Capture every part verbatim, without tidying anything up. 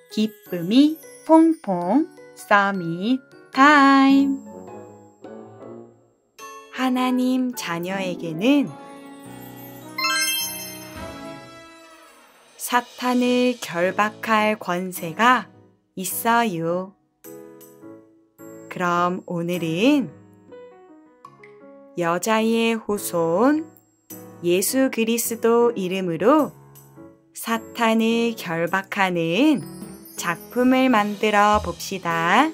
기쁨이 퐁퐁 서밋 타임. 하나님 자녀에게는 사탄을 결박할 권세가 있어요. 그럼 오늘은 여자의 후손 예수 그리스도 이름으로 사탄을 결박하는 작품을 만들어 봅시다.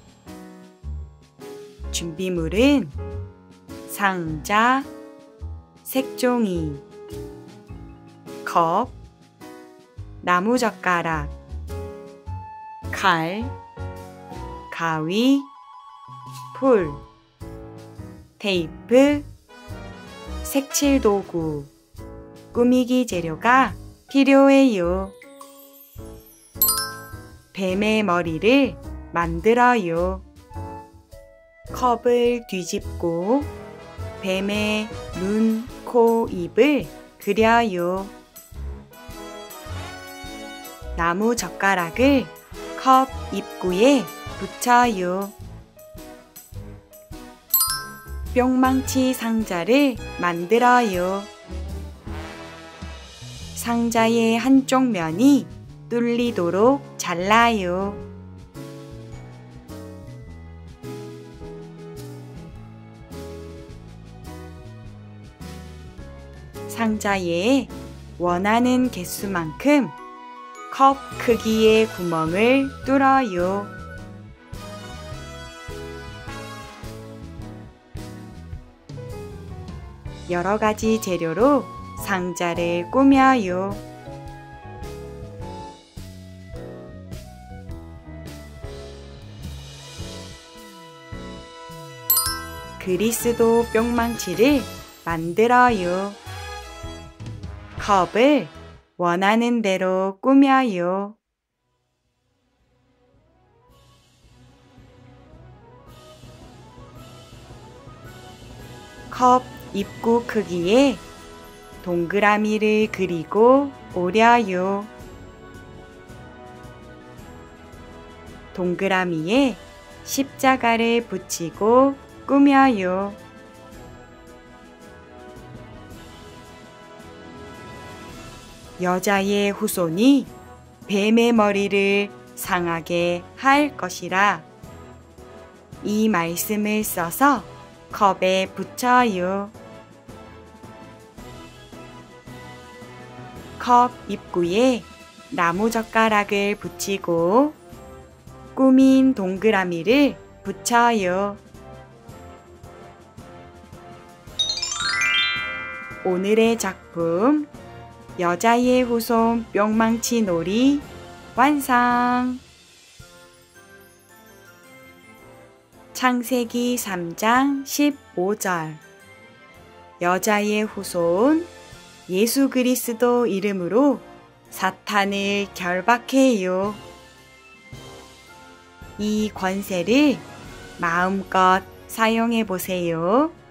준비물은 상자, 색종이, 컵, 나무젓가락, 칼, 가위, 풀, 테이프, 색칠도구, 꾸미기 재료가 필요해요. 뱀의 머리를 만들어요. 컵을 뒤집고 뱀의 눈, 코, 입을 그려요. 나무 젓가락을 컵 입구에 붙여요. 뿅망치 상자를 만들어요. 상자의 한쪽 면이 뚫리도록 잘라요. 상자에 원하는 개수만큼 컵 크기의 구멍을 뚫어요. 여러 가지 재료로 상자를 꾸며요. 그리스도 뿅망치를 만들어요. 컵을 원하는 대로 꾸며요. 컵 입구 크기에 동그라미를 그리고 오려요. 동그라미에 십자가를 붙이고 꾸며요. 여자의 후손이 뱀의 머리를 상하게 할 것이라 이 말씀을 써서 컵에 붙여요. 컵 입구에 나무젓가락을 붙이고 꾸민 동그라미를 붙여요. 오늘의 작품 여자의 후손 뿅망치 놀이 완성! 창세기 삼 장 십오 절 여자의 후손 예수 그리스도 이름으로 사탄을 결박해요. 이 권세를 마음껏 사용해 보세요.